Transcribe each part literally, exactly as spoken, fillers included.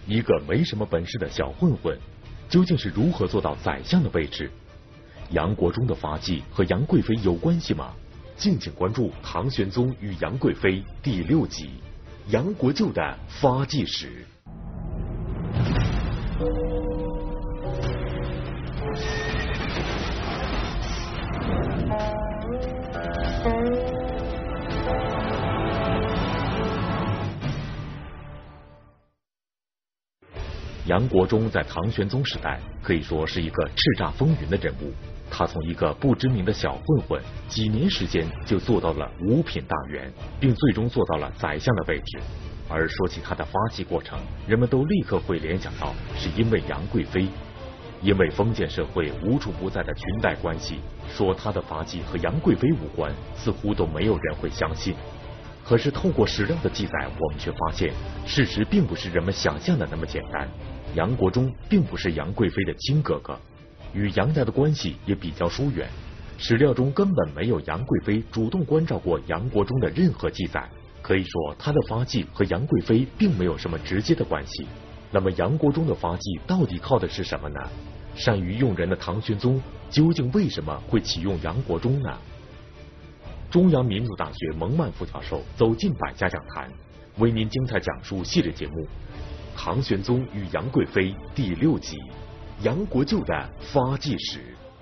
一个没什么本事的小混混，究竟是如何做到宰相的位置？杨国忠的发迹和杨贵妃有关系吗？敬请关注《唐玄宗与杨贵妃》第六集《杨国舅的发迹史》。杨国忠在唐玄宗时代可以说是一个叱咤风云的人物，他从一个不知名的小混混，几年时间就做到了五品大员，并最终做到了宰相的位置。而说起他的发迹过程，人们都立刻会联想到是因为杨贵妃，因为封建社会无处不在的裙带关系，说他的发迹和杨贵妃无关，似乎都没有人会相信。可是透过史料的记载，我们却发现事实并不是人们想象的那么简单。杨国忠并不是杨贵妃的亲哥哥，与杨家的关系也比较疏远，史料中根本没有杨贵妃主动关照过杨国忠的任何记载。可以说他的发迹和杨贵妃并没有什么直接的关系。那么杨国忠的发迹到底靠的是什么呢？善于用人的唐玄宗究竟为什么会启用杨国忠呢？中央民族大学蒙曼副教授走进百家讲坛，为您精彩讲述系列节目《唐玄宗与杨贵妃》第六集《杨国舅的发迹史》。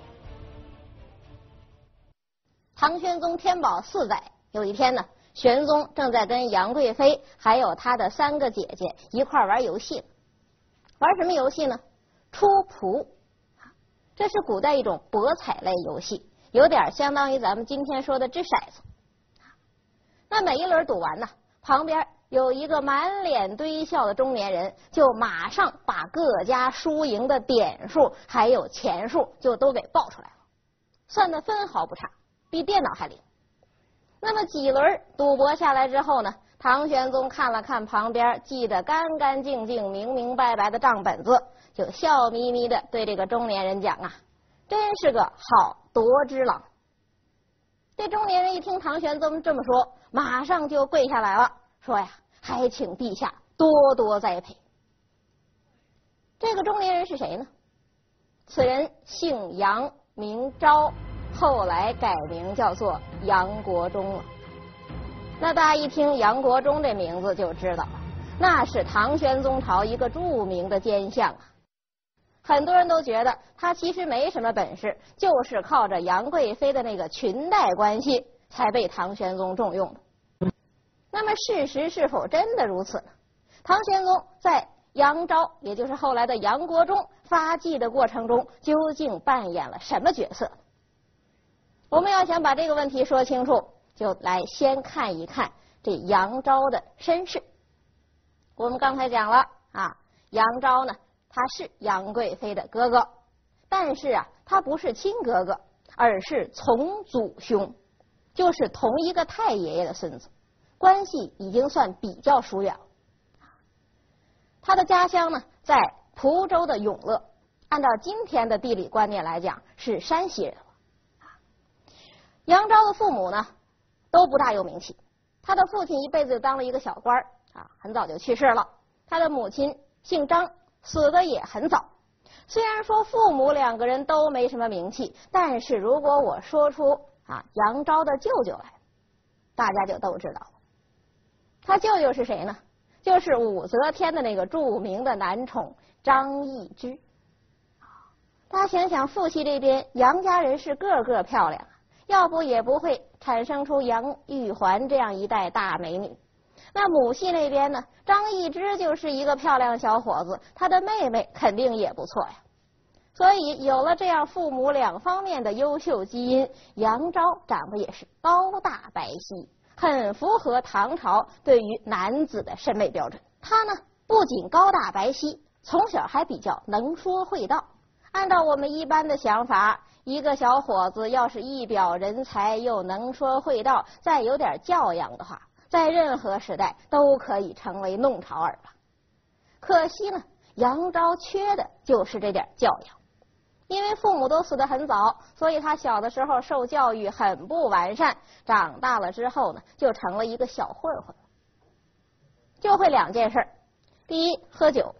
唐玄宗天宝四载，有一天呢，玄宗正在跟杨贵妃还有他的三个姐姐一块玩游戏。玩什么游戏呢？出仆，这是古代一种博彩类游戏，有点相当于咱们今天说的掷骰子。那每一轮赌完呢，旁边有一个满脸堆笑的中年人，就马上把各家输赢的点数还有钱数就都给报出来了，算得分毫不差，比电脑还灵。那么几轮赌博下来之后呢，唐玄宗看了看旁边记得干干净净明明白白的账本子，就笑眯眯的对这个中年人讲啊，真是个好夺之郎。这中年人一听唐玄宗这么说，马上就跪下来了，说呀，还请陛下多多栽培。这个中年人是谁呢？此人姓杨名昭，后来改名叫做杨国忠了。那大家一听杨国忠这名字就知道了，那是唐玄宗朝一个著名的奸相啊。很多人都觉得他其实没什么本事，就是靠着杨贵妃的那个裙带关系才被唐玄宗重用的。那么事实是否真的如此呢？唐玄宗在杨昭，也就是后来的杨国忠发迹的过程中，究竟扮演了什么角色？我们要想把这个问题说清楚，就来先看一看这杨昭的身世。我们刚才讲了啊，杨昭呢，他是杨贵妃的哥哥，但是啊，他不是亲哥哥，而是从祖兄，就是同一个太爷爷的孙子，关系已经算比较疏远了。他的家乡呢，在蒲州的永乐，按照今天的地理观念来讲，是山西人了。杨昭的父母呢，都不大有名气。他的父亲一辈子就当了一个小官啊，很早就去世了。他的母亲姓张，死的也很早。虽然说父母两个人都没什么名气，但是如果我说出啊杨昭的舅舅来，大家就都知道了。他舅舅是谁呢？就是武则天的那个著名的男宠张易之。大家想想，父系这边杨家人是个个漂亮，要不也不会产生出杨玉环这样一代大美女。那母系那边呢，张易之就是一个漂亮小伙子，他的妹妹肯定也不错呀。所以有了这样父母两方面的优秀基因，杨昭长得也是高大白皙，很符合唐朝对于男子的审美标准。他呢，不仅高大白皙，从小还比较能说会道。按照我们一般的想法，一个小伙子要是一表人才，又能说会道，再有点教养的话，在任何时代都可以成为弄潮儿吧。可惜呢，杨昭缺的就是这点教养。因为父母都死得很早，所以他小的时候受教育很不完善，长大了之后呢，就成了一个小混混，就会两件事。第一，喝酒；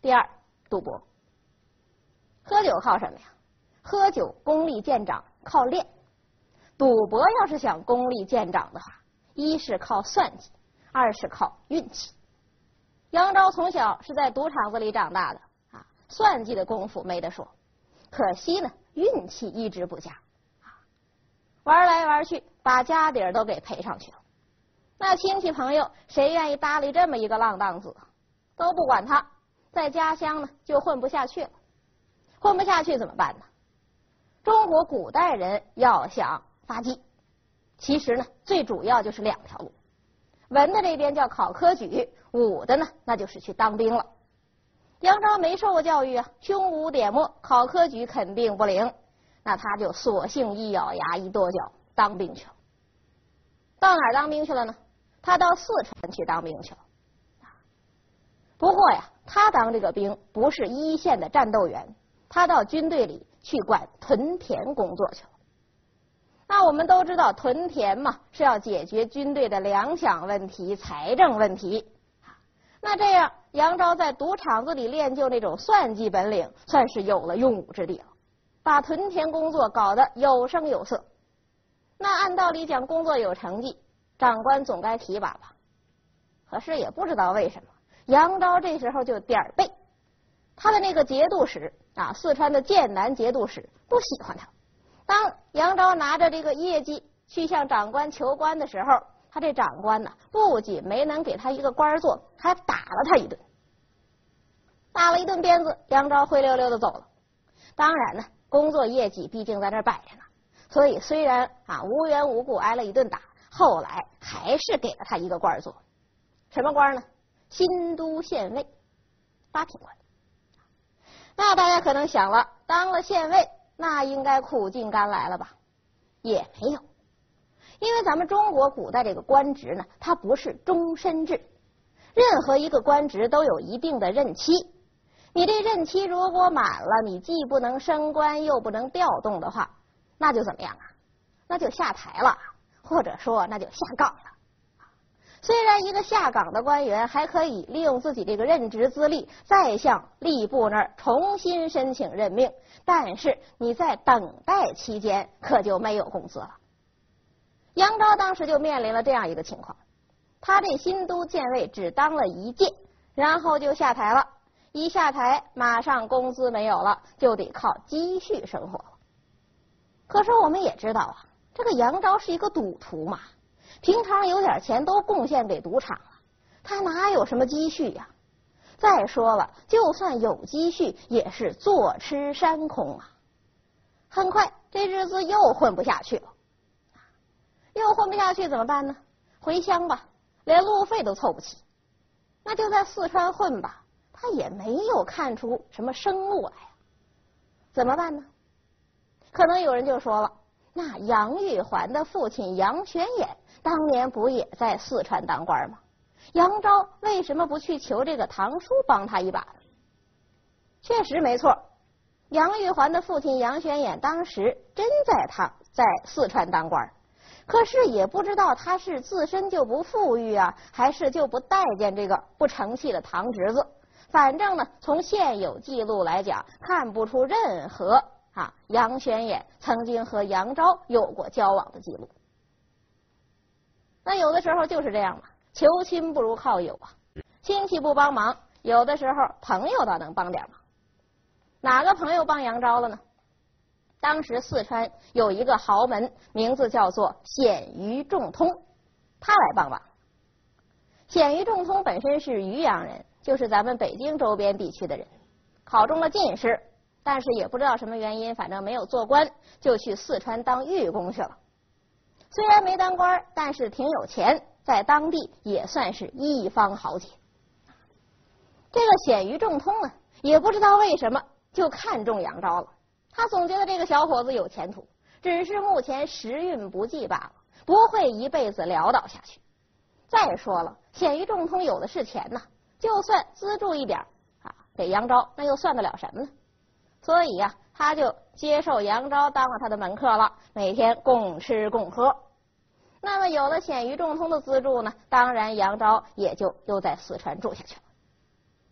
第二，赌博。喝酒靠什么呀？喝酒功力见长，靠练。赌博要是想功力见长的话，一是靠算计，二是靠运气。杨昭从小是在赌场子里长大的啊，算计的功夫没得说，可惜呢，运气一直不佳啊，玩来玩去，把家底儿都给赔上去了。那亲戚朋友谁愿意搭理这么一个浪荡子？都不管他，在家乡呢就混不下去了。混不下去怎么办呢？中国古代人要想发迹，其实呢最主要就是两条路。文的这边叫考科举，武的呢那就是去当兵了。杨昭没受过教育啊，胸无点墨，考科举肯定不灵，那他就索性一咬牙一跺脚当兵去了。到哪儿当兵去了呢？他到四川去当兵去了。不过呀，他当这个兵不是一线的战斗员，他到军队里去管屯田工作去了。那我们都知道屯田嘛，是要解决军队的粮饷问题、财政问题。那这样，杨昭在赌场子里练就那种算计本领，算是有了用武之地了，把屯田工作搞得有声有色。那按道理讲，工作有成绩，长官总该提拔吧。可是也不知道为什么，杨昭这时候就点儿背，他的那个节度使啊，四川的剑南节度使不喜欢他。当杨昭拿着这个业绩去向长官求官的时候，他这长官呢，不仅没能给他一个官做，还打了他一顿。打了一顿鞭子，杨昭灰溜溜的走了。当然呢，工作业绩毕竟在这摆着呢，所以虽然啊无缘无故挨了一顿打，后来还是给了他一个官做。什么官呢？新都县尉，八品官。那大家可能想了，当了县尉，那应该苦尽甘来了吧？也没有，因为咱们中国古代这个官职呢，它不是终身制，任何一个官职都有一定的任期。你这任期如果满了，你既不能升官又不能调动的话，那就怎么样啊？那就下台了，或者说那就下岗了。虽然一个下岗的官员还可以利用自己这个任职资历再向吏部那儿重新申请任命，但是你在等待期间可就没有工资了。杨昭当时就面临了这样一个情况，他这新都县尉只当了一届，然后就下台了，一下台马上工资没有了，就得靠积蓄生活了。可是我们也知道啊，这个杨昭是一个赌徒嘛，平常有点钱都贡献给赌场了，他哪有什么积蓄呀？再说了，就算有积蓄，也是坐吃山空啊。很快，这日子又混不下去了，又混不下去怎么办呢？回乡吧，连路费都凑不齐。那就在四川混吧，他也没有看出什么生路来呀。怎么办呢？可能有人就说了，那杨玉环的父亲杨玄琰当年不也在四川当官吗？杨昭为什么不去求这个堂叔帮他一把呢？确实没错，杨玉环的父亲杨玄琰当时真在他在四川当官，可是也不知道他是自身就不富裕啊，还是就不待见这个不成器的堂侄子。反正呢，从现有记录来讲，看不出任何啊杨玄琰曾经和杨昭有过交往的记录。那有的时候就是这样嘛，求亲不如靠友啊，亲戚不帮忙，有的时候朋友倒能帮点忙。哪个朋友帮杨昭了呢？当时四川有一个豪门，名字叫做鲜于仲通，他来帮忙。鲜于仲通本身是渔阳人，就是咱们北京周边地区的人，考中了进士，但是也不知道什么原因，反正没有做官，就去四川当狱工去了。虽然没当官，但是挺有钱，在当地也算是一方豪杰。这个鲜于仲通呢，也不知道为什么就看中杨昭了。他总觉得这个小伙子有前途，只是目前时运不济罢了，不会一辈子潦倒下去。再说了，鲜于仲通有的是钱呐，就算资助一点啊给杨昭，那又算得了什么呢？所以呀、啊，他就接受杨昭当了他的门客了，每天共吃共喝。那么有了鲜于仲通的资助呢，当然杨昭也就又在四川住下去了。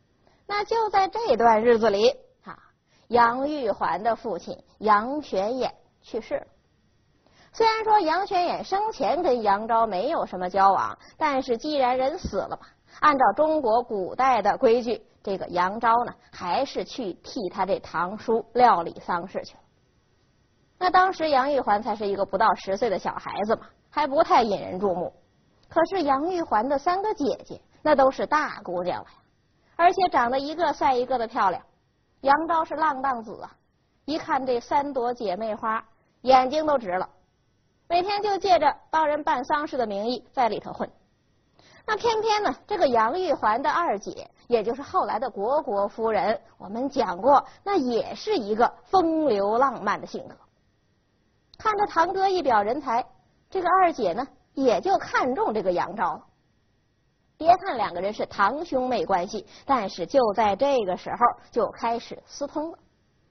那就在这段日子里啊，杨玉环的父亲杨玄琰去世了。虽然说杨玄琰生前跟杨昭没有什么交往，但是既然人死了嘛，按照中国古代的规矩，这个杨昭呢还是去替他这堂叔料理丧事去了。那当时杨玉环才是一个不到十岁的小孩子嘛，还不太引人注目。可是杨玉环的三个姐姐那都是大姑娘了呀，而且长得一个赛一个的漂亮。杨昭是浪荡子啊，一看这三朵姐妹花，眼睛都直了，每天就借着帮人办丧事的名义在里头混。那偏偏呢，这个杨玉环的二姐，也就是后来的虢国夫人，我们讲过，那也是一个风流浪漫的性格。看着堂哥一表人才，这个二姐呢也就看中这个杨昭了。别看两个人是堂兄妹关系，但是就在这个时候就开始私通了。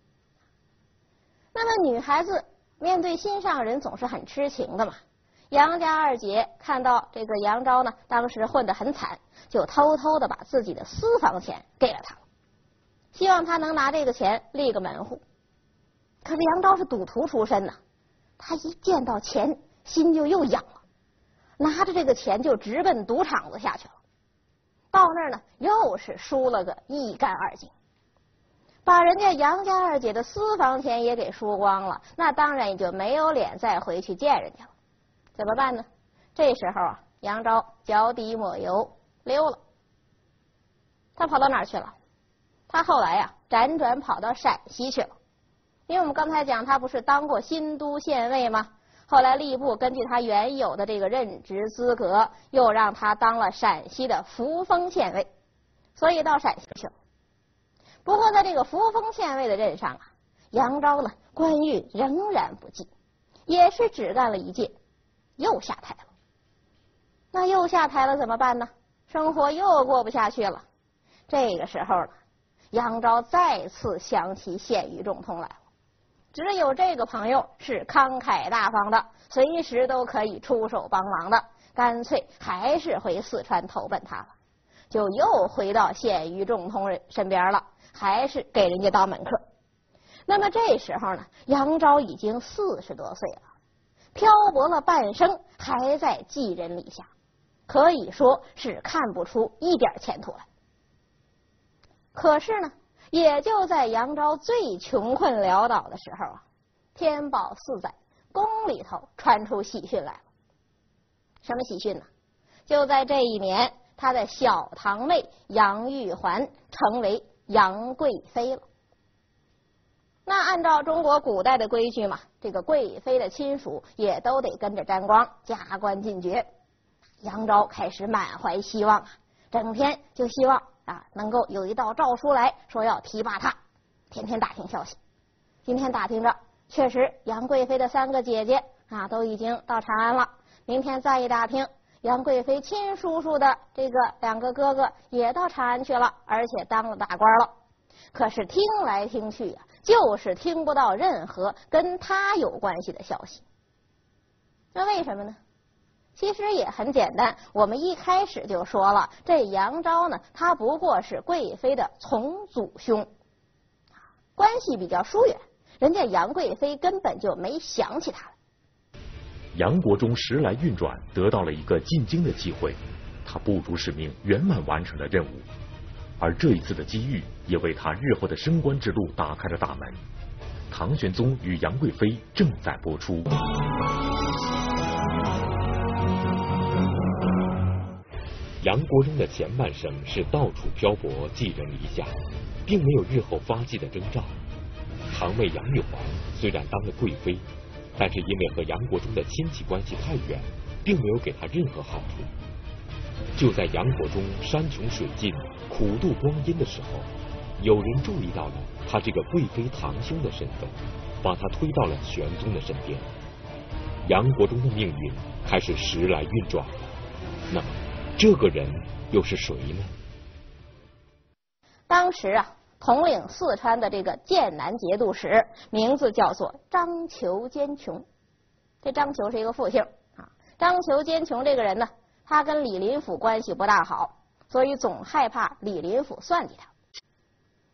那么女孩子面对心上人总是很痴情的嘛。杨家二姐看到这个杨昭呢，当时混得很惨，就偷偷的把自己的私房钱给了他，希望他能拿这个钱立个门户。可是杨昭是赌徒出身呐，他一见到钱心就又痒了，拿着这个钱就直奔赌场子下去了。到那儿呢，又是输了个一干二净，把人家杨家二姐的私房钱也给输光了，那当然也就没有脸再回去见人家了。怎么办呢？这时候啊，杨昭脚底抹油溜了。他跑到哪儿去了？他后来啊，辗转跑到陕西去了。因为我们刚才讲，他不是当过新都县尉吗？后来吏部根据他原有的这个任职资格，又让他当了陕西的扶风县尉，所以到陕西去了。不过在这个扶风县尉的任上啊，杨昭呢官运仍然不济，也是只干了一届，又下台了。那又下台了怎么办呢？生活又过不下去了。这个时候呢，杨昭再次想起献于仲通来了。只有这个朋友是慷慨大方的，随时都可以出手帮忙的，干脆还是回四川投奔他了，就又回到献于仲通人身边了，还是给人家当门客。那么这时候呢，杨昭已经四十多岁了，漂泊了半生，还在寄人篱下，可以说是看不出一点前途来。可是呢，也就在杨昭最穷困潦倒的时候啊，天宝四载，宫里头传出喜讯来了。什么喜讯呢？就在这一年，他的小堂妹杨玉环成为杨贵妃了。那按照中国古代的规矩嘛，这个贵妃的亲属也都得跟着沾光，加官进爵。杨昭开始满怀希望啊，整天就希望啊能够有一道诏书来说要提拔他，天天打听消息。今天打听着，确实杨贵妃的三个姐姐啊都已经到长安了。明天再一打听，杨贵妃亲叔叔的这个两个哥哥也到长安去了，而且当了大官了。可是听来听去啊，就是听不到任何跟他有关系的消息。那为什么呢？其实也很简单，我们一开始就说了，这杨昭呢，他不过是贵妃的从祖兄，关系比较疏远，人家杨贵妃根本就没想起他来。 杨国忠时来运转，得到了一个进京的机会，他不辱使命，圆满完成了任务。而这一次的机遇，也为他日后的升官之路打开了大门。唐玄宗与杨贵妃正在播出。杨国忠的前半生是到处漂泊，寄人篱下，并没有日后发迹的征兆。堂妹杨玉环虽然当了贵妃，但是因为和杨国忠的亲戚关系太远，并没有给他任何好处。就在杨国忠山穷水尽、苦度光阴的时候，有人注意到了他这个贵妃堂兄的身份，把他推到了玄宗的身边。杨国忠的命运开始时来运转了。那么这个人又是谁呢？ 当时啊，统领四川的这个剑南节度使，名字叫做张求坚琼。这张求是一个复姓啊。张求坚琼这个人呢，他跟李林甫关系不大好，所以总害怕李林甫算计他。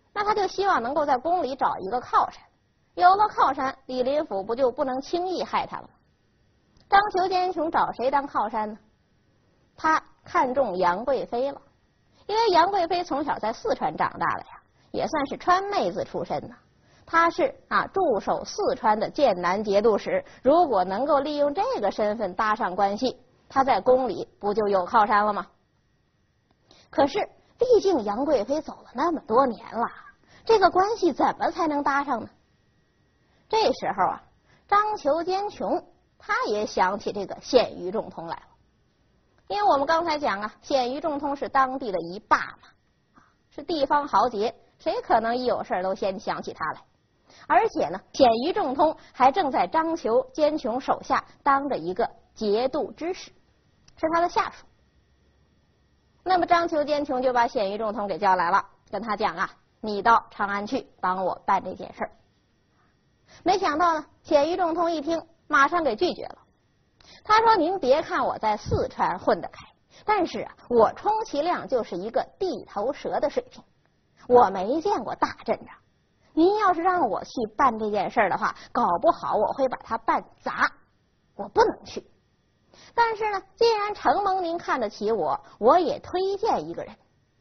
那他就希望能够在宫里找一个靠山，有了靠山，李林甫不就不能轻易害他了吗？张求坚琼找谁当靠山呢？他看中杨贵妃了，因为杨贵妃从小在四川长大的呀，也算是川妹子出身呢。她是啊驻守四川的剑南节度使，如果能够利用这个身份搭上关系，她在宫里不就有靠山了吗？可是毕竟杨贵妃走了那么多年了，这个关系怎么才能搭上呢？这时候啊，张求坚琼他也想起这个鲜于仲通来了，因为我们刚才讲啊，鲜于仲通是当地的一霸嘛，是地方豪杰，谁可能一有事都先想起他来？而且呢，鲜于仲通还正在张求坚琼手下当着一个节度知使，是他的下属。那么张求坚琼就把鲜于仲通给叫来了，跟他讲啊，你到长安去帮我办这件事儿。没想到呢，鲜于仲通一听，马上给拒绝了。他说：“您别看我在四川混得开，但是啊，我充其量就是一个地头蛇的水平，我没见过大阵仗。您要是让我去办这件事的话，搞不好我会把它办砸，我不能去。但是呢，既然承蒙您看得起我，我也推荐一个人。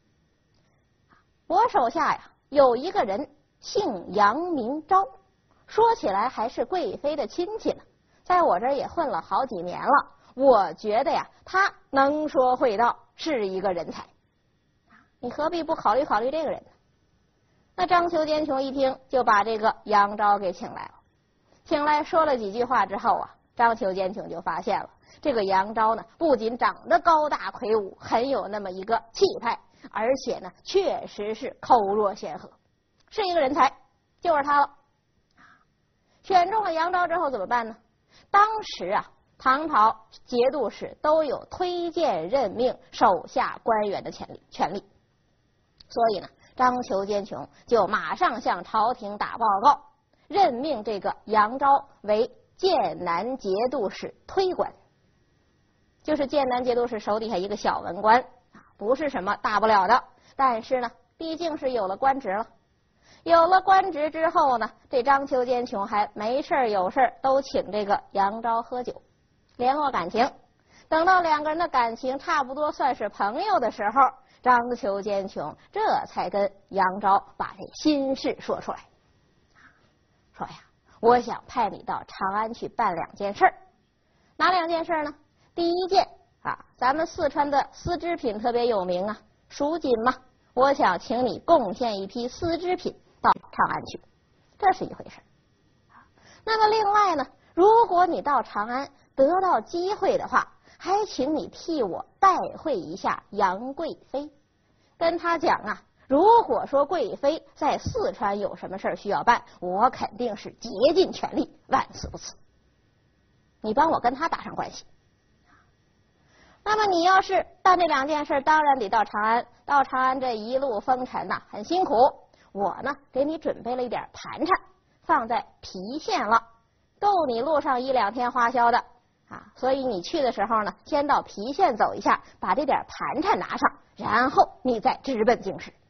我手下呀有一个人姓杨名昭，说起来还是贵妃的亲戚呢，在我这儿也混了好几年了，我觉得呀他能说会道，是一个人才，你何必不考虑考虑这个人呢？”那张求坚琼一听，就把这个杨昭给请来了。请来说了几句话之后啊，张求坚琼就发现了，这个杨昭呢，不仅长得高大魁梧，很有那么一个气派，而且呢，确实是口若悬河，是一个人才，就是他了。选中了杨昭之后怎么办呢？当时啊，唐朝节度使都有推荐任命手下官员的权利，权利。所以呢，张求坚琼就马上向朝廷打报告，任命这个杨昭为剑南节度使推官，就是剑南节度使手底下一个小文官，不是什么大不了的，但是呢，毕竟是有了官职了。有了官职之后呢，这张求坚琼还没事有事都请这个杨昭喝酒，联络感情。等到两个人的感情差不多算是朋友的时候，张求坚琼这才跟杨昭把这心事说出来，说呀，我想派你到长安去办两件事儿。哪两件事呢？第一件啊，咱们四川的丝织品特别有名啊，蜀锦嘛，我想请你贡献一批丝织品到长安去，这是一回事。那么另外呢，如果你到长安得到机会的话，还请你替我拜会一下杨贵妃，跟他讲啊，如果说贵妃在四川有什么事需要办，我肯定是竭尽全力，万死不辞。你帮我跟他打上关系。那么你要是办这两件事，当然得到长安，到长安这一路风尘呐、啊，很辛苦。我呢，给你准备了一点盘缠，放在郫县了，够你路上一两天花销的啊。所以你去的时候呢，先到郫县走一下，把这点盘缠拿上，然后你再直奔京师。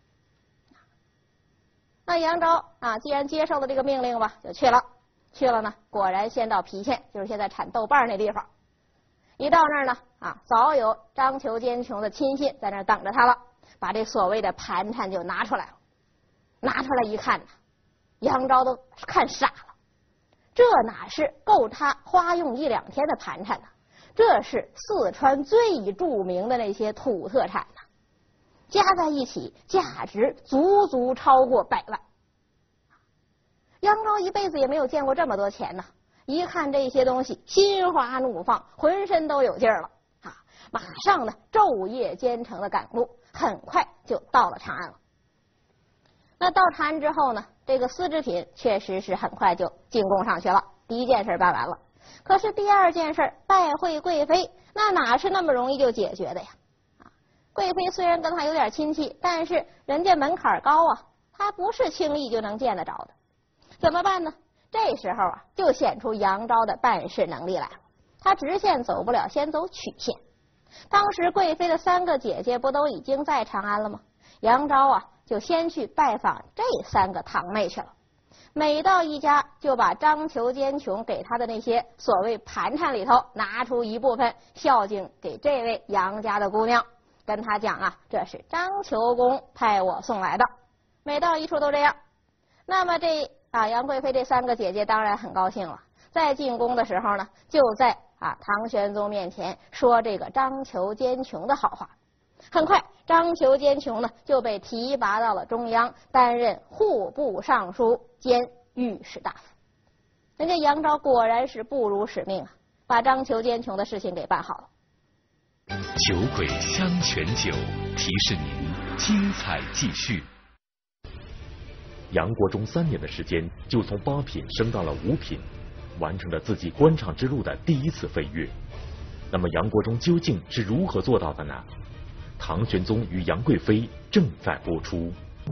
那杨昭啊，既然接受了这个命令吧，就去了。去了呢，果然先到郫县，就是现在产豆瓣那地方。一到那儿呢，啊，早有张求坚琼的亲信在那儿等着他了，把这所谓的盘缠就拿出来了。拿出来一看呢，杨昭都看傻了，这哪是够他花用一两天的盘缠呢？这是四川最著名的那些土特产呢，加在一起价值足足超过百万。杨昭一辈子也没有见过这么多钱呢，一看这些东西，心花怒放，浑身都有劲儿了啊！马上呢，昼夜兼程的赶路，很快就到了长安了。那到长安之后呢，这个丝织品确实是很快就进贡上去了，第一件事办完了。可是第二件事拜会贵妃，那哪是那么容易就解决的呀？啊，贵妃虽然跟他有点亲戚，但是人家门槛高啊，他不是轻易就能见得着的。怎么办呢？这时候啊，就显出杨昭的办事能力来了。他直线走不了，先走曲线。当时贵妃的三个姐姐不都已经在长安了吗？杨昭啊， 就先去拜访这三个堂妹去了。每到一家，就把张求奸穷给他的那些所谓盘缠里头拿出一部分孝敬给这位杨家的姑娘，跟他讲啊，这是张求公派我送来的。每到一处都这样。那么这啊杨贵妃这三个姐姐当然很高兴了，在进宫的时候呢，就在啊唐玄宗面前说这个张求奸穷的好话。很快，张求奸穷呢就被提拔到了中央，担任户部尚书兼御史大夫。人家杨昭果然是不辱使命啊，把张求奸穷的事情给办好了。 酒鬼香泉酒提示您精彩继续。杨国忠三年的时间，就从八品升到了五品，完成了自己官场之路的第一次飞跃。那么杨国忠究竟是如何做到的呢？唐玄宗与杨贵妃正在播出。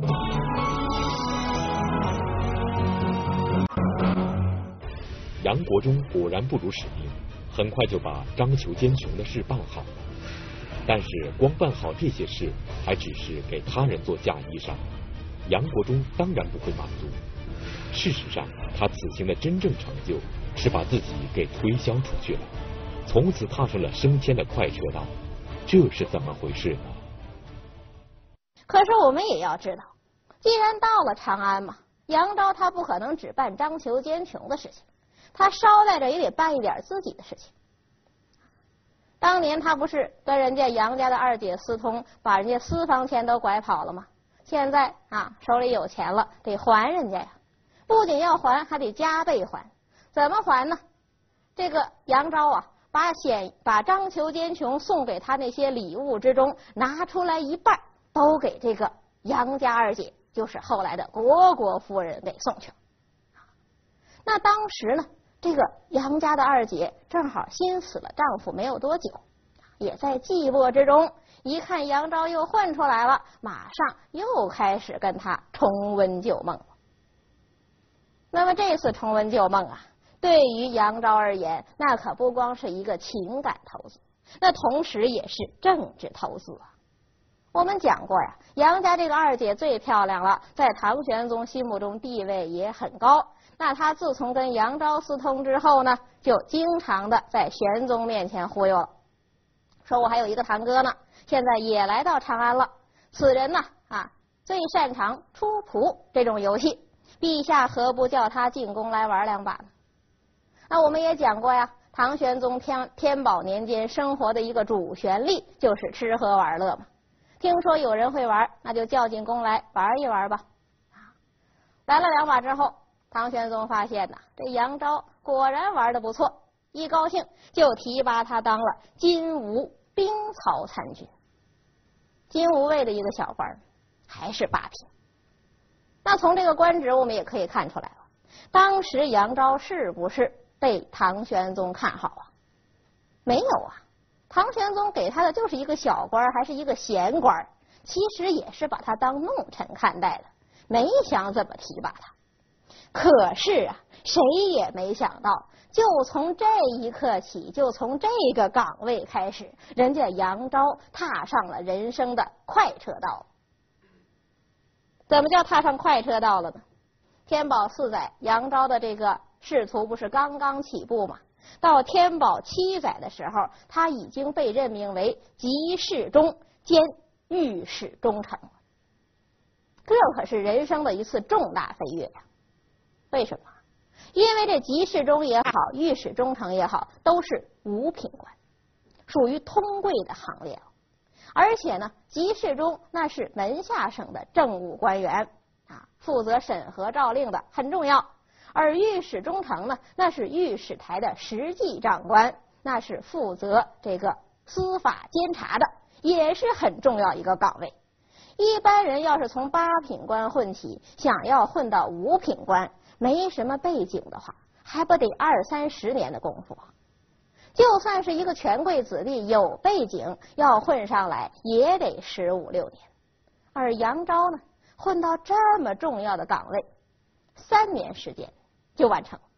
杨国忠果然不辱使命，很快就把张求奸穷的事办好了。但是光办好这些事，还只是给他人做嫁衣裳。杨国忠当然不会满足。事实上，他此行的真正成就是把自己给推销出去了，从此踏上了升迁的快车道。这是怎么回事呢？ 可是我们也要知道，既然到了长安嘛，杨昭他不可能只办张求奸穷的事情，他捎带着也得办一点自己的事情。当年他不是跟人家杨家的二姐私通，把人家私房钱都拐跑了吗？现在啊手里有钱了，得还人家呀，不仅要还，还得加倍还。怎么还呢？这个杨昭啊把显把张求奸穷送给他那些礼物之中拿出来一半，都给这个杨家二姐，就是后来的虢国夫人给送去了。那当时呢，这个杨家的二姐正好新死了丈夫没有多久，也在寂寞之中，一看杨昭又混出来了，马上又开始跟他重温旧梦了。那么这次重温旧梦啊，对于杨昭而言，那可不光是一个情感投资，那同时也是政治投资啊。我们讲过呀，杨家这个二姐最漂亮了，在唐玄宗心目中地位也很高。那她自从跟杨昭私通之后呢，就经常的在玄宗面前忽悠了，说我还有一个堂哥呢，现在也来到长安了。此人呢啊，最擅长出仆这种游戏，陛下何不叫他进宫来玩两把呢？那我们也讲过呀，唐玄宗天天宝年间生活的一个主旋律就是吃喝玩乐嘛。听说有人会玩，那就叫进宫来玩一玩吧。来了两把之后，唐玄宗发现呐，这杨昭果然玩得不错，一高兴就提拔他当了金吾兵曹参军。金吾卫的一个小官，还是八品。那从这个官职我们也可以看出来了，当时杨昭是不是被唐玄宗看好啊？没有啊，唐玄宗给他的就是一个小官，还是一个闲官，其实也是把他当弄臣看待的，没想怎么提拔他。可是啊，谁也没想到，就从这一刻起，就从这个岗位开始，人家杨昭踏上了人生的快车道。怎么叫踏上快车道了呢？天宝四载，杨昭的这个仕途不是刚刚起步吗？到天宝七载的时候，他已经被任命为集侍中兼御史中丞了。这可是人生的一次重大飞跃呀！为什么？因为这集侍中也好，御史中丞也好，都是五品官，属于通贵的行列了。而且呢，集侍中那是门下省的政务官员啊，负责审核诏令的，很重要。而御史中丞呢，那是御史台的实际长官，那是负责这个司法监察的，也是很重要一个岗位。一般人要是从八品官混起，想要混到五品官，没什么背景的话，还不得二三十年的功夫啊。就算是一个权贵子弟有背景，要混上来也得十五六年。而杨昭呢，混到这么重要的岗位，三年时间就完成。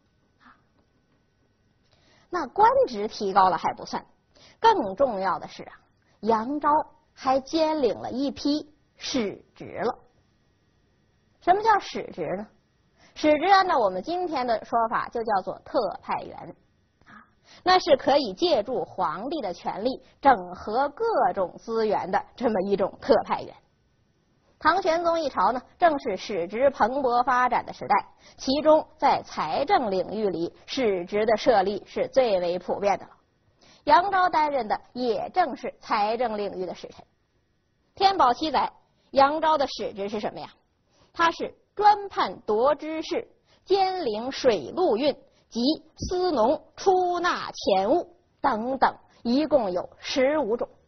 那官职提高了还不算，更重要的是啊，杨昭还兼领了一批使职了。什么叫使职呢？使职按照我们今天的说法就叫做特派员啊，那是可以借助皇帝的权力整合各种资源的这么一种特派员。唐玄宗一朝呢，正是使职蓬勃发展的时代，其中在财政领域里，使职的设立是最为普遍的了。杨昭担任的也正是财政领域的使臣。天宝七载，杨昭的使职是什么呀？他是专判夺知事，兼领水陆运及司农出纳钱物等等，一共有十五种。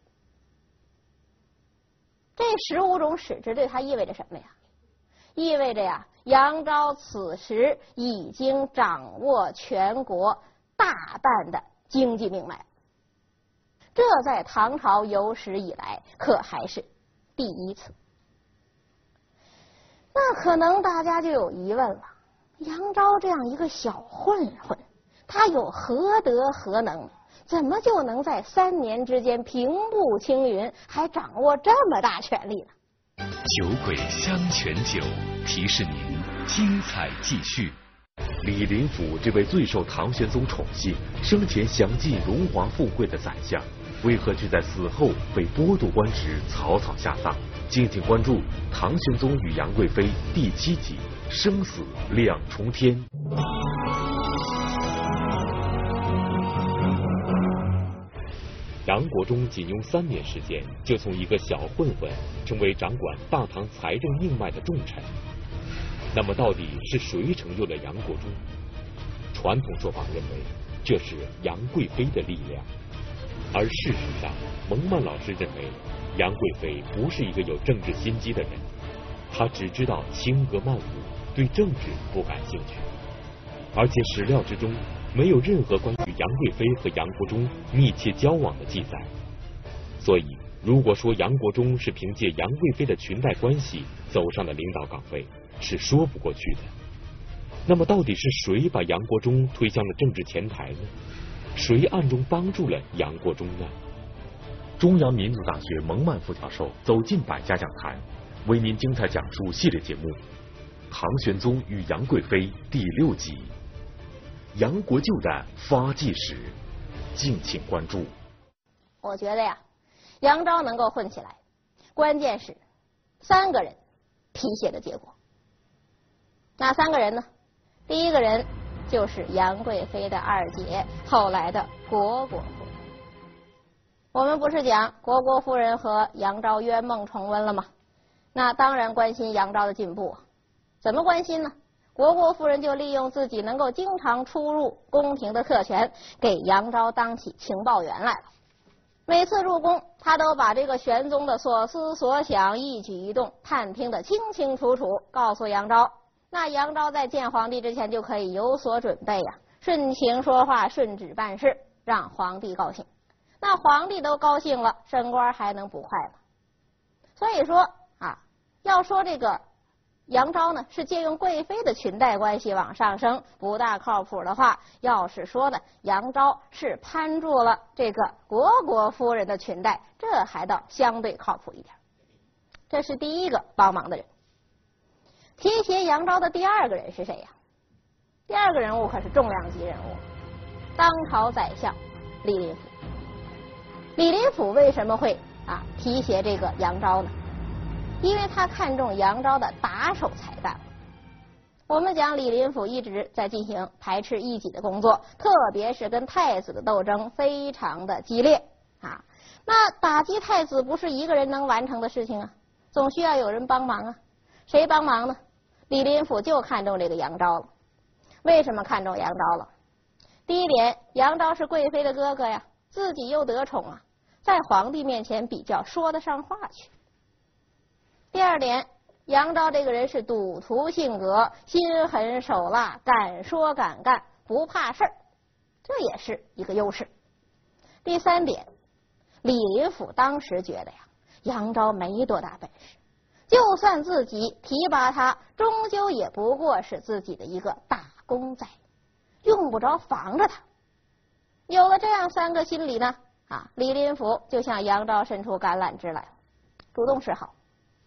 这十五种使职对他意味着什么呀？意味着呀，杨昭此时已经掌握全国大半的经济命脉，这在唐朝有史以来可还是第一次。那可能大家就有疑问了，杨昭这样一个小混混，他有何德何能，怎么就能在三年之间平步青云，还掌握这么大权力呢？ 酒鬼香泉酒提示您精彩继续。 李林甫这位最受唐玄宗宠幸、生前享尽荣华富贵的宰相，为何却在死后被剥夺官职，草草下葬？敬请关注《唐玄宗与杨贵妃》第七集《生死两重天》。杨国忠仅用三年时间，就从一个小混混成为掌管大唐财政命脉的重臣。那么，到底是谁成就了杨国忠？传统说法认为，这是杨贵妃的力量。而事实上，蒙曼老师认为，杨贵妃不是一个有政治心机的人，她只知道轻歌曼舞，对政治不感兴趣。而且史料之中没有任何关于杨贵妃和杨国忠密切交往的记载，所以如果说杨国忠是凭借杨贵妃的裙带关系走上了领导岗位，是说不过去的。那么到底是谁把杨国忠推向了政治前台呢？谁暗中帮助了杨国忠呢？ 中央民族大学蒙曼副教授走进百家讲坛，为您精彩讲述系列节目《唐玄宗与杨贵妃》第六集《杨国舅的发迹史》，敬请关注。 我觉得呀，杨昭能够混起来，关键是三个人提携的结果。哪三个人呢？第一个人就是杨贵妃的二姐，后来的虢国夫人。我们不是讲虢国夫人和杨昭冤梦重温了吗？那当然关心杨昭的进步啊。怎么关心呢？虢国夫人就利用自己能够经常出入宫廷的特权，给杨昭当起情报员来了。每次入宫，他都把这个玄宗的所思所想、一举一动探听得清清楚楚，告诉杨昭。那杨昭在见皇帝之前就可以有所准备呀、啊，顺情说话，顺旨办事，让皇帝高兴。那皇帝都高兴了，升官还能不快吗？所以说啊，要说这个杨昭呢是借用贵妃的裙带关系往上升，不大靠谱的话，要是说呢杨昭是攀住了这个虢国夫人的裙带，这还倒相对靠谱一点。这是第一个帮忙的人。提携杨昭的第二个人是谁呀？第二个人物可是重量级人物，当朝宰相李林甫。李林甫为什么会啊提携这个杨昭呢？因为他看中杨昭的打手才干。我们讲李林甫一直在进行排斥异己的工作，特别是跟太子的斗争非常的激烈啊。那打击太子不是一个人能完成的事情啊，总需要有人帮忙啊。谁帮忙呢？李林甫就看中这个杨昭了。为什么看中杨昭了？第一点，杨昭是贵妃的哥哥呀，自己又得宠啊，在皇帝面前比较说得上话去。第二点，杨昭这个人是赌徒性格，心狠手辣，敢说敢干，不怕事儿，这也是一个优势。第三点，李林甫当时觉得呀，杨昭没多大本事，就算自己提拔他，终究也不过是自己的一个打工仔，用不着防着他。有了这样三个心理呢，啊，李林甫就向杨昭伸出橄榄枝来，主动示好。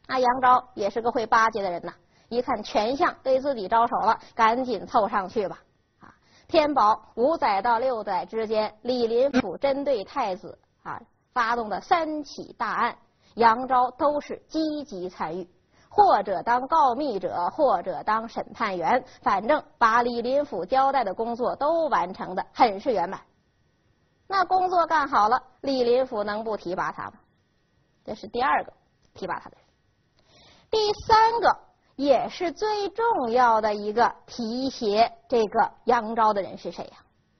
那杨昭也是个会巴结的人呐，一看权相对自己招手了，赶紧凑上去吧。啊，天宝五载到六载之间，李林甫针对太子啊发动的三起大案，杨昭都是积极参与，或者当告密者，或者当审判员，反正把李林甫交代的工作都完成的很是圆满。那工作干好了，李林甫能不提拔他吗？这是第二个提拔他的人。第三个也是最重要的一个提携这个杨昭的人是谁呀？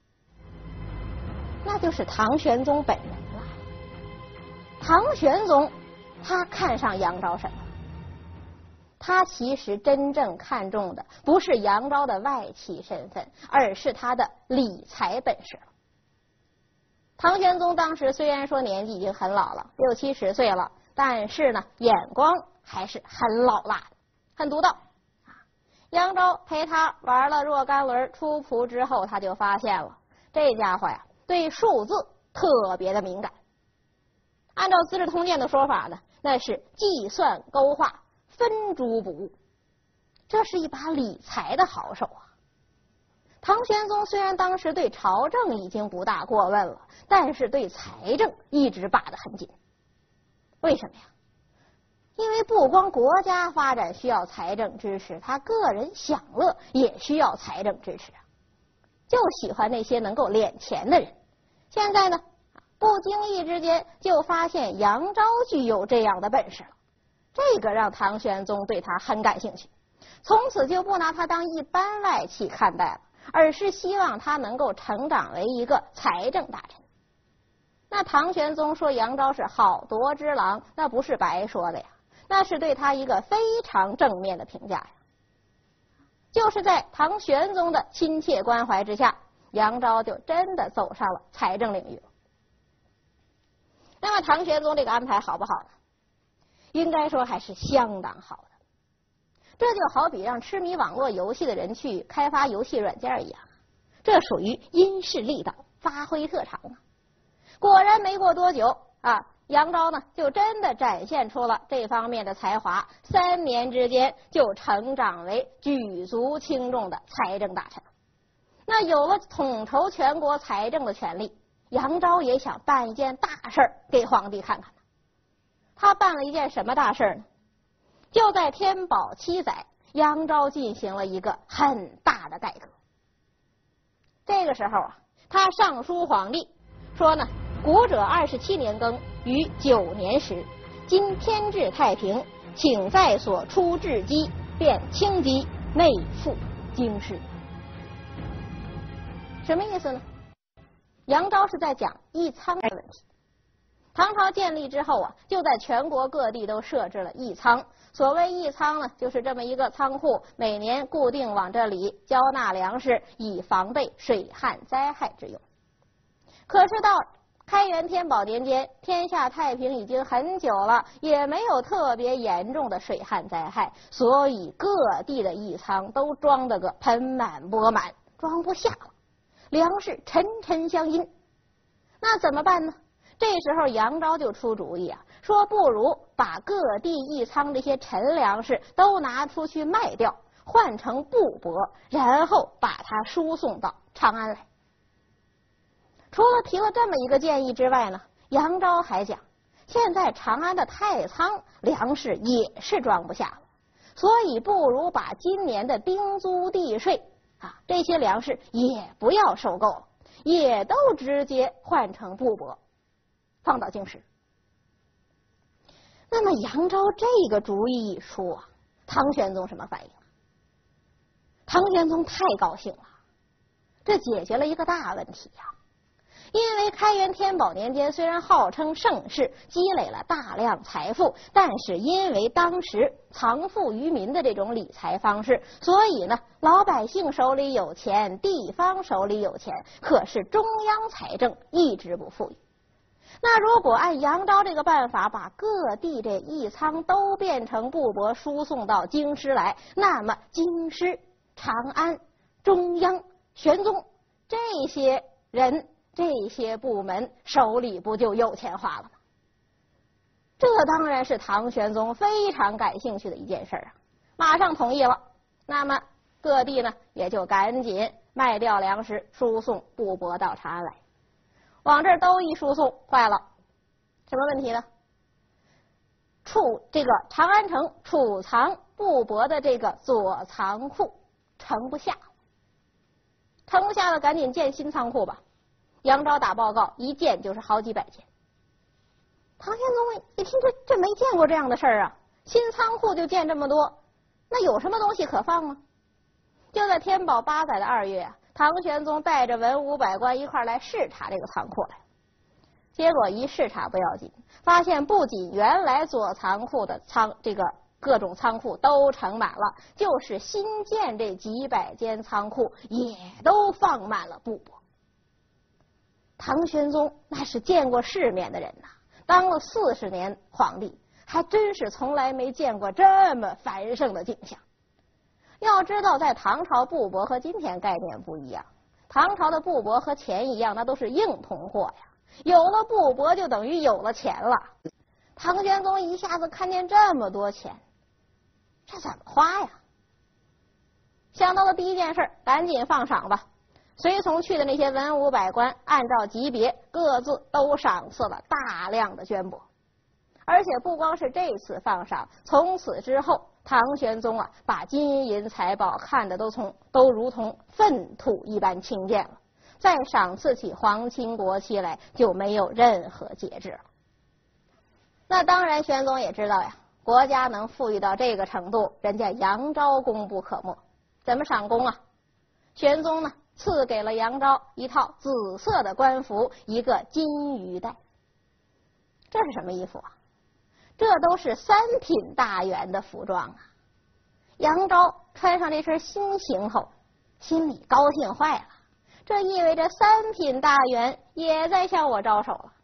那就是唐玄宗本人了。唐玄宗他看上杨昭什么？他其实真正看重的不是杨昭的外戚身份，而是他的理财本事。唐玄宗当时虽然说年纪已经很老了，六七十岁了，但是呢，眼光还是很老辣的，很独到。杨昭陪他玩了若干轮出仆之后，他就发现了这家伙呀，对数字特别的敏感。按照《资治通鉴》的说法呢，那是计算勾画，分珠补物，这是一把理财的好手啊。唐玄宗虽然当时对朝政已经不大过问了，但是对财政一直把得很紧。为什么呀？因为不光国家发展需要财政支持，他个人享乐也需要财政支持啊。就喜欢那些能够敛钱的人。现在呢，不经意之间就发现杨昭具有这样的本事了，这个让唐玄宗对他很感兴趣，从此就不拿他当一般外戚看待了，而是希望他能够成长为一个财政大臣。那唐玄宗说杨昭是好夺之郎，那不是白说的呀，那是对他一个非常正面的评价呀。就是在唐玄宗的亲切关怀之下，杨昭就真的走上了财政领域了。那么唐玄宗这个安排好不好呢？应该说还是相当好的。这就好比让痴迷网络游戏的人去开发游戏软件一样，这属于因势利导，发挥特长啊。果然没过多久啊，杨昭呢就真的展现出了这方面的才华，三年之间就成长为举足轻重的财政大臣。那有了统筹全国财政的权利，杨昭也想办一件大事儿给皇帝看看。他办了一件什么大事呢？就在天宝七载，杨昭进行了一个很大的改革。这个时候啊，他上书皇帝说呢，古者二十七年庚，于九年时，今天治太平，请在所出治机，便轻机，内附京师。什么意思呢？杨昭是在讲义仓的问题。唐朝建立之后啊，就在全国各地都设置了义仓。所谓义仓呢，就是这么一个仓库，每年固定往这里交纳粮食，以防备水旱灾害之用。可是到开元天宝年间，天下太平已经很久了，也没有特别严重的水旱灾害，所以各地的义仓都装得个盆满钵满，装不下了，粮食沉沉相因。那怎么办呢？这时候杨昭就出主意啊，说不如把各地义仓这些陈粮食都拿出去卖掉，换成布帛，然后把它输送到长安来。除了提了这么一个建议之外呢，杨昭还讲，现在长安的太仓粮食也是装不下了，所以不如把今年的兵租地税啊这些粮食也不要收购了，也都直接换成布帛，放到京师。那么杨昭这个主意一出啊，唐玄宗什么反应？唐玄宗太高兴了，这解决了一个大问题呀、啊。因为开元天宝年间虽然号称盛世，积累了大量财富，但是因为当时藏富于民的这种理财方式，所以呢，老百姓手里有钱，地方手里有钱，可是中央财政一直不富裕。那如果按杨昭这个办法，把各地这义仓都变成布帛，输送到京师来，那么京师、长安、中央、玄宗这些人、这些部门手里不就有钱花了吗？ 这当然是唐玄宗非常感兴趣的一件事啊，马上同意了。那么各地呢也就赶紧卖掉粮食，输送布帛到长安来。往这儿都一输送，坏了，什么问题呢？储这个长安城储藏布帛的这个左仓库盛不下，盛不下了，赶紧建新仓库吧。杨昭打报告，一建就是好几百件。唐玄宗一听，这这没见过这样的事儿啊！新仓库就建这么多，那有什么东西可放吗？就在天宝八载的二月啊，唐玄宗带着文武百官一块来视察这个仓库来。结果一视察不要紧，发现不仅原来左仓库的仓这个各种仓库都盛满了，就是新建这几百间仓库也都放满了布帛。唐玄宗那是见过世面的人呐、啊，当了四十年皇帝，还真是从来没见过这么繁盛的景象。要知道，在唐朝布帛和今天概念不一样，唐朝的布帛和钱一样，那都是硬通货呀。有了布帛就等于有了钱了。唐玄宗一下子看见这么多钱，这怎么花呀？想到了第一件事，赶紧放赏吧。随从去的那些文武百官，按照级别各自都赏赐了大量的绢帛。而且不光是这次放赏，从此之后，唐玄宗啊，把金银财宝看得都从都如同粪土一般轻贱了。再赏赐起皇亲国戚来，就没有任何节制了。那当然，玄宗也知道呀，国家能富裕到这个程度，人家杨昭功不可没。怎么赏功啊？玄宗呢，赐给了杨昭一套紫色的官服，一个金鱼带。这是什么衣服啊？这都是三品大员的服装啊！杨昭穿上这身新行后，心里高兴坏了。这意味着三品大员也在向我招手了。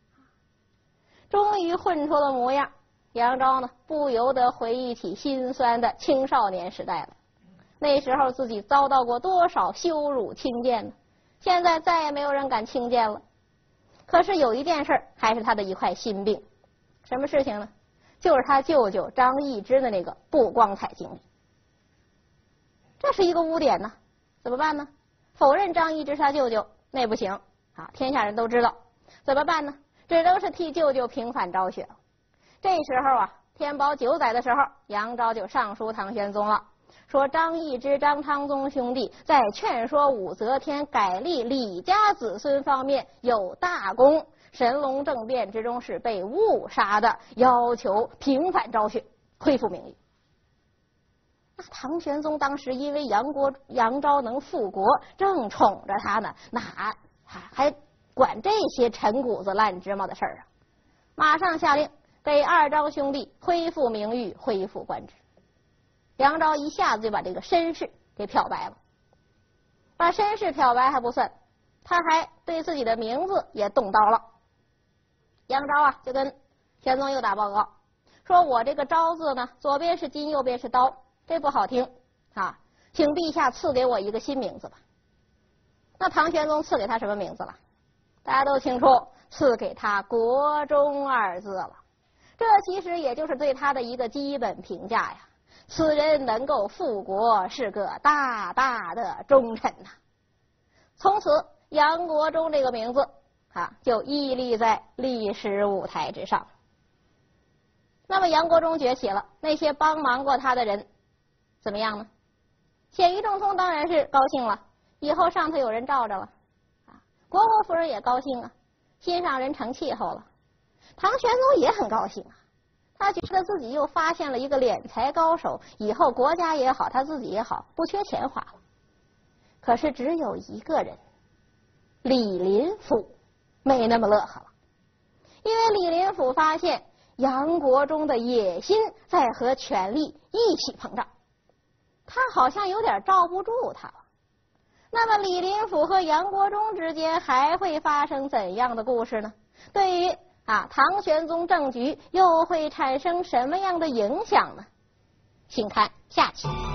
终于混出了模样，杨昭呢不由得回忆起心酸的青少年时代了。那时候自己遭到过多少羞辱轻贱呢？现在再也没有人敢轻贱了。可是有一件事还是他的一块心病，什么事情呢？就是他舅舅张易之的那个不光彩经历。这是一个污点呢，怎么办呢？否认张易之是他舅舅那不行啊，天下人都知道，怎么办呢？只能是替舅舅平反昭雪了。这时候啊，天宝九载的时候，杨昭就上书唐玄宗了，说张易之、张昌宗兄弟在劝说武则天改立李家子孙方面有大功，神龙政变之中是被误杀的，要求平反昭雪，恢复名誉。那唐玄宗当时因为杨国杨昭能复国，正宠着他呢，哪还还管这些陈谷子烂芝麻的事儿啊？马上下令给二张兄弟恢复名誉，恢复官职。杨昭一下子就把这个身世给漂白了，把身世漂白还不算，他还对自己的名字也动刀了。杨昭啊，就跟玄宗又打报告，说我这个昭字呢，左边是金，右边是刀，这不好听啊，请陛下赐给我一个新名字吧。那唐玄宗赐给他什么名字了？大家都清楚，赐给他国忠二字了。这其实也就是对他的一个基本评价呀。此人能够复国，是个大大的忠臣呐、啊。从此，杨国忠这个名字啊，就屹立在历史舞台之上。那么杨国忠崛起了，那些帮忙过他的人怎么样呢？鲜于正通当然是高兴了，以后上头有人罩着了啊。国国夫人也高兴啊，心上人成气候了。唐玄宗也很高兴啊，他觉得自己又发现了一个敛财高手，以后国家也好，他自己也好，不缺钱花了。可是只有一个人，李林甫没那么乐呵了，因为李林甫发现杨国忠的野心在和权力一起膨胀，他好像有点罩不住他了。那么李林甫和杨国忠之间还会发生怎样的故事呢？对于啊，唐玄宗政局又会产生什么样的影响呢？请看下期。